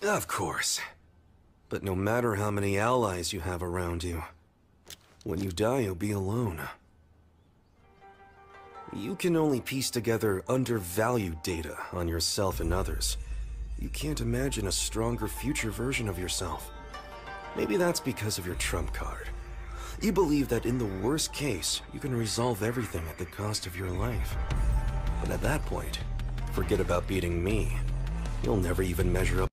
Of course. But no matter how many allies you have around you, when you die, you'll be alone. You can only piece together undervalued data on yourself and others. You can't imagine a stronger future version of yourself. Maybe that's because of your trump card. You believe that in the worst case, you can resolve everything at the cost of your life. But at that point, forget about beating me. You'll never even measure up.